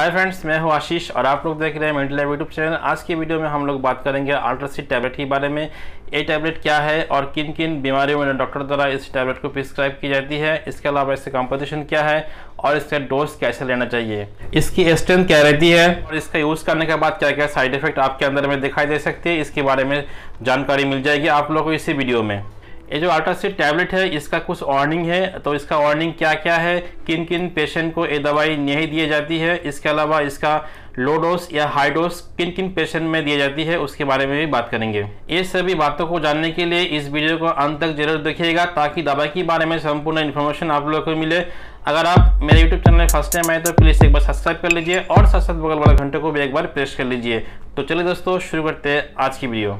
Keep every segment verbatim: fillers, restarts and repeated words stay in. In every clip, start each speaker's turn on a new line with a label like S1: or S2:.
S1: Hi friends, मैं हूं आशीष और आप लोग देख रहे हैं मेडिलाइफ यूट्यूब चैनल। आज की वीडियो में हम लोग बात करेंगे अल्ट्रासेट टैबलेट के बारे में। ये टैबलेट क्या है और किन किन बीमारियों में डॉक्टर द्वारा इस टैबलेट को प्रिस्क्राइब की जाती है, इसके अलावा इसका कंपोजिशन क्या है और इसका डोज कैसे लेना चाहिए, इसकी स्ट्रेंथ क्या रहती है और इसका यूज़ करने के बाद क्या क्या साइड इफेक्ट आपके अंदर में दिखाई दे सकते हैं, इसके बारे में जानकारी मिल जाएगी आप लोगों को इसी वीडियो में। ये जो अल्ट्रासेट टैबलेट है इसका कुछ वार्निंग है, तो इसका वार्निंग क्या क्या है, किन किन पेशेंट को ये दवाई नहीं दी जाती है, इसके अलावा इसका लो डोज या हाई डोज किन किन पेशेंट में दी जाती है उसके बारे में भी बात करेंगे। ये सभी बातों को जानने के लिए इस वीडियो को अंत तक जरूर देखिएगा ताकि दवा के बारे में संपूर्ण इन्फॉर्मेशन आप लोगों को मिले। अगर आप मेरे यूट्यूब चैनल में फर्स्ट टाइम आए तो प्लीज़ एक बार सब्सक्राइब कर लीजिए और साथ साथ बगल वाला घंटे को भी एक बार प्रेस कर लीजिए। तो चलिए दोस्तों, शुरू करते हैं आज की वीडियो।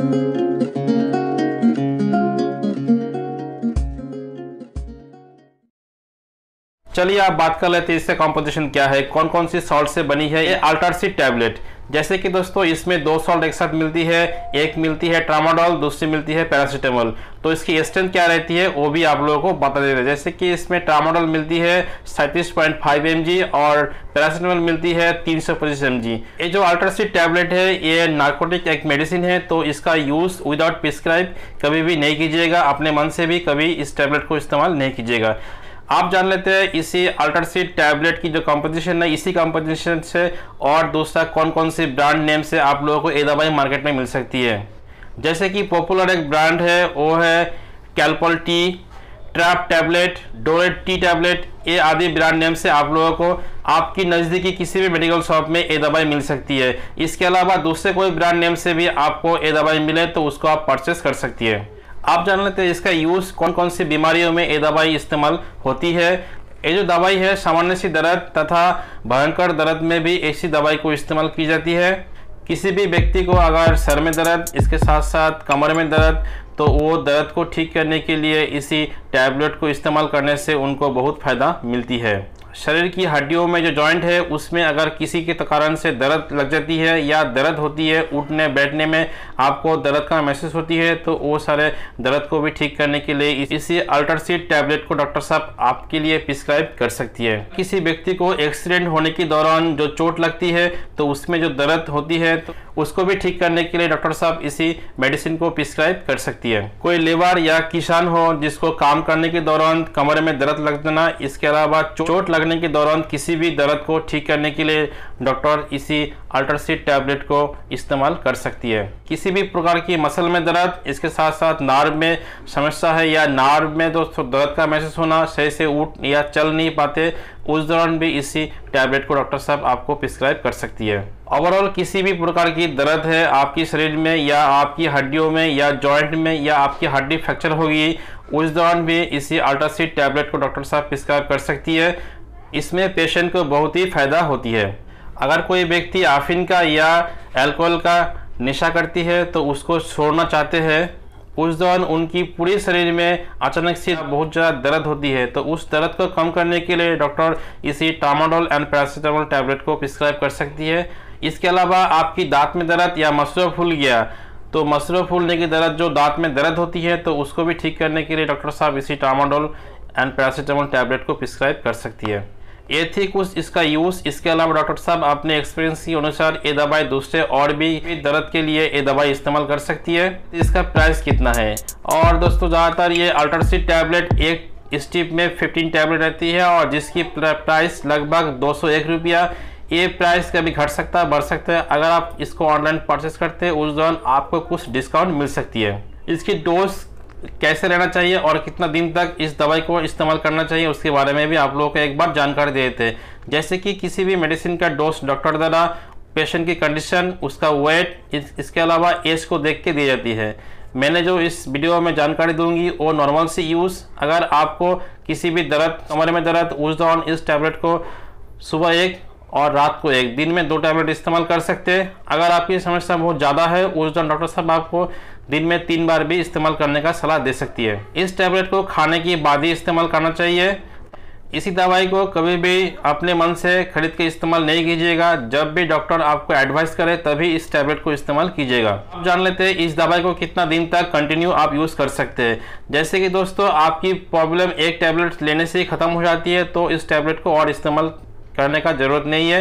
S1: चलिए आप बात कर लेते हैं इसका कंपोजिशन क्या है, कौन कौन सी सॉल्ट से बनी है ये अल्ट्रासेट टैबलेट। जैसे कि दोस्तों इसमें दो सॉल्ट एक साथ मिलती है, एक मिलती है ट्रामाडोल, दूसरी मिलती है पैरासीटामोल। तो इसकी स्ट्रेंथ क्या रहती है वो भी आप लोगों को बता देते हैं। जैसे कि इसमें ट्रामाडोल मिलती है सैंतीस पॉइंट फाइव एम जी और पैरासीटामोल मिलती है तीन सौ पच्चीस एम जी। ये जो अल्ट्रासेट टैबलेट है ये नार्कोटिक एक मेडिसिन है, तो इसका यूज़ विदाउट प्रिस्क्राइब कभी भी नहीं कीजिएगा। अपने मन से भी कभी इस टैबलेट को इस्तेमाल नहीं कीजिएगा। आप जान लेते हैं इसी अल्ट्रासेट टैबलेट की जो कंपोजिशन है, इसी कंपोजिशन से और दूसरा कौन कौन सी ब्रांड नेम से आप लोगों को ये दवाई मार्केट में मिल सकती है। जैसे कि पॉपुलर एक ब्रांड है वो है कैल्पोल टी, ट्रैप टैबलेट, डोरेट टी टैबलेट, ये आदि ब्रांड नेम से आप लोगों को आपकी नज़दीकी किसी भी मेडिकल शॉप में ये दवाई मिल सकती है। इसके अलावा दूसरे कोई ब्रांड नेम से भी आपको ये दवाई मिले तो उसको आप परचेस कर सकती है। आप जान लेते हैं इसका यूज़ कौन कौन सी बीमारियों में ये दवाई इस्तेमाल होती है। ये जो दवाई है सामान्य सी दर्द तथा भयंकर दर्द में भी ऐसी दवाई को इस्तेमाल की जाती है। किसी भी व्यक्ति को अगर सर में दर्द, इसके साथ साथ कमर में दर्द, तो वो दर्द को ठीक करने के लिए इसी टैबलेट को इस्तेमाल करने से उनको बहुत फ़ायदा मिलती है। शरीर की हड्डियों में जो जॉइंट है उसमें अगर किसी के कारण से दर्द लग जाती है या दर्द होती है, उठने बैठने में आपको दर्द का महसूस होती है, तो वो सारे दर्द को भी ठीक करने के लिए इसी अल्ट्रासेट टैबलेट को डॉक्टर साहब आपके लिए प्रिस्क्राइब कर सकती है। किसी व्यक्ति को एक्सीडेंट होने के दौरान जो चोट लगती है तो उसमें जो दर्द होती है तो उसको भी ठीक करने के लिए डॉक्टर साहब इसी मेडिसिन को प्रिस्क्राइब कर सकती है। कोई लेबर या किसान हो जिसको काम करने के दौरान कमरे में दर्द लग जाना, इसके अलावा चोट लगने के दौरान किसी भी दर्द को ठीक करने के लिए डॉक्टर इसी अल्ट्रासेट टैबलेट को इस्तेमाल कर सकती है। किसी भी प्रकार की मसल में दर्द, इसके साथ साथ नार्व में समस्या है या नार्व में दोस्तों दर्द का महसूस होना, सही से उठ या चल नहीं पाते, उस दौरान भी इसी टैबलेट को डॉक्टर साहब आपको प्रिस्क्राइब कर सकती है। ओवरऑल किसी भी प्रकार की दर्द है आपकी शरीर में या आपकी हड्डियों में या जॉइंट में या आपकी हड्डी फ्रैक्चर होगी, उस दौरान भी इसी अल्ट्रासेट टैबलेट को डॉक्टर साहब प्रिस्क्राइब कर सकती है। इसमें पेशेंट को बहुत ही फायदा होती है। अगर कोई व्यक्ति अफीम का या अल्कोहल का नशा करती है तो उसको छोड़ना चाहते हैं, उस दौरान उनकी पूरी शरीर में अचानक से बहुत ज़्यादा दर्द होती है, तो उस दर्द को कम करने के लिए डॉक्टर इसी ट्रामाडोल एंड पैरासीटामोल टैबलेट को प्रिस्क्राइब कर सकती है। इसके अलावा आपकी दांत में दर्द या मसूड़ा फूल गया, तो मसूड़ा फूलने की दर्द जो दांत में दर्द होती है तो उसको भी ठीक करने के लिए डॉक्टर साहब इसी ट्रामाडोल एंड पैरासीटामोल टैबलेट को प्रिस्क्राइब कर सकती है। ये थी कुछ इसका यूज़। इसके अलावा डॉक्टर साहब अपने एक्सपीरियंस के अनुसार ये दवाई दूसरे और भी दर्द के लिए ये दवाई इस्तेमाल कर सकती है। इसका प्राइस कितना है, और दोस्तों ज़्यादातर ये अल्ट्रासेट टैबलेट एक स्ट्रिप में पंद्रह टैबलेट रहती है और जिसकी प्राइस लगभग दो सौ एक रुपया। ये प्राइस कभी घट सकता है, बढ़ सकता है। अगर आप इसको ऑनलाइन परचेस करते हैं उस दौरान आपको कुछ डिस्काउंट मिल सकती है। इसकी डोज कैसे लेना चाहिए और कितना दिन तक इस दवाई को इस्तेमाल करना चाहिए उसके बारे में भी आप लोगों को एक बार जानकारी दे देते हैं। जैसे कि किसी भी मेडिसिन का डोज डॉक्टर द्वारा पेशेंट की कंडीशन, उसका वेट, इस, इसके अलावा एज को देख के दी जाती है। मैंने जो इस वीडियो में जानकारी दूंगी वो नॉर्मल सी यूज़। अगर आपको किसी भी दर्द, कमरे में दर्द, उस दौरान इस टैबलेट को सुबह एक और रात को एक, दिन में दो टैबलेट इस्तेमाल कर सकते हैं। अगर आपकी समस्या बहुत ज़्यादा है उस दौरान डॉक्टर साहब आपको दिन में तीन बार भी इस्तेमाल करने का सलाह दे सकती है। इस टैबलेट को खाने के बाद ही इस्तेमाल करना चाहिए। इसी दवाई को कभी भी अपने मन से खरीद के इस्तेमाल नहीं कीजिएगा। जब भी डॉक्टर आपको एडवाइस करे तभी इस टैबलेट को इस्तेमाल कीजिएगा। आप जान लेते हैं इस दवाई को कितना दिन तक कंटिन्यू आप यूज़ कर सकते हैं। जैसे कि दोस्तों आपकी प्रॉब्लम एक टैबलेट लेने से ही ख़त्म हो जाती है तो इस टैबलेट को और इस्तेमाल करने का ज़रूरत नहीं है।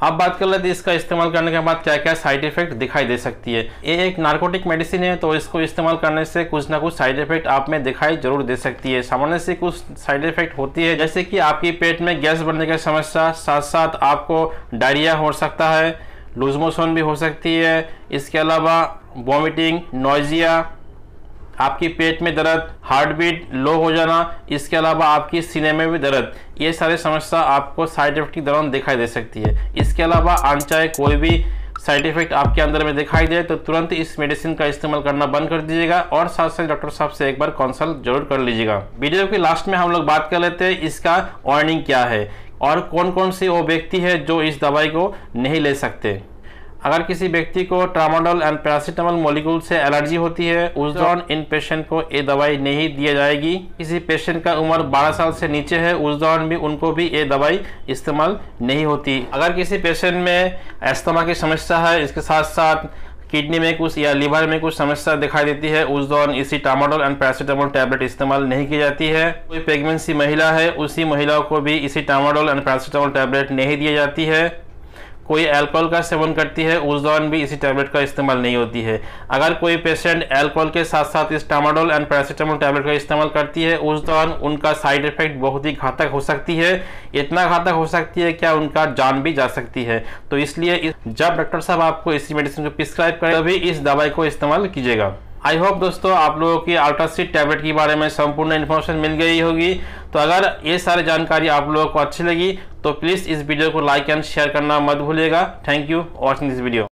S1: अब बात कर लेते हैं इसका इस्तेमाल करने के बाद क्या क्या साइड इफेक्ट दिखाई दे सकती है। ये एक नार्कोटिक मेडिसिन है, तो इसको इस्तेमाल करने से कुछ ना कुछ साइड इफेक्ट आप में दिखाई जरूर दे सकती है। सामान्य से कुछ साइड इफेक्ट होती है, जैसे कि आपकी पेट में गैस बनने की समस्या, साथ साथ आपको डायरिया हो सकता है, लूज मोशन भी हो सकती है, इसके अलावा वॉमिटिंग, नोजिया, आपकी पेट में दर्द, हार्ट बीट लो हो जाना, इसके अलावा आपकी सीने में भी दर्द, ये सारी समस्या आपको साइड इफेक्ट के दौरान दिखाई दे सकती है। इसके अलावा अनचाहे कोई भी साइड इफेक्ट आपके अंदर में दिखाई दे तो तुरंत इस मेडिसिन का इस्तेमाल करना बंद कर दीजिएगा और साथ साथ डॉक्टर साहब से एक बार कंसल्ट जरूर कर लीजिएगा। वीडियो के लास्ट में हम लोग बात कर लेते हैं इसका वार्निंग क्या है और कौन कौन से वो व्यक्ति है जो इस दवाई को नहीं ले सकते। अगर किसी व्यक्ति को ट्रामाडोल एंड पैरासीटामोल मॉलिक्यूल से एलर्जी होती है, उस दौरान इन पेशेंट को ये दवाई नहीं दी जाएगी। किसी पेशेंट का उम्र बारह साल से नीचे है, उस दौरान भी उनको भी ये दवाई इस्तेमाल नहीं होती। अगर किसी पेशेंट में अस्थमा की समस्या है, इसके साथ साथ किडनी में कुछ या लिवर में कुछ समस्या दिखाई देती है, उस दौरान इसी ट्रामाडोल एंड पैरासीटामोल टैबलेट इस्तेमाल नहीं की जाती है। कोई प्रेगनेंसी महिला है, उसी महिलाओं को भी इसी ट्रामाडोल एंड पैरासीटामोल टैबलेट नहीं दी जाती है। कोई अल्कोहल का सेवन करती है, उस दौरान भी इसी टैबलेट का इस्तेमाल नहीं होती है। अगर कोई पेशेंट अल्कोहल के साथ साथ इस ट्रामाडोल एंड पैरासीटामोल टैबलेट का इस्तेमाल करती है, उस दौरान उनका साइड इफेक्ट बहुत ही घातक हो सकती है। इतना घातक हो सकती है क्या उनका जान भी जा सकती है। तो इसलिए जब डॉक्टर साहब आपको इसी मेडिसिन को प्रिस्क्राइब करें तभी इस दवाई को इस्तेमाल कीजिएगा। आई होप दोस्तों आप लोगों की अल्ट्रासेट टैबलेट के बारे में संपूर्ण इन्फॉर्मेशन मिल गई होगी। तो अगर ये सारी जानकारी आप लोगों को अच्छी लगी तो प्लीज़ इस वीडियो को लाइक एंड शेयर करना मत भूलिएगा। Thank you for watching this video.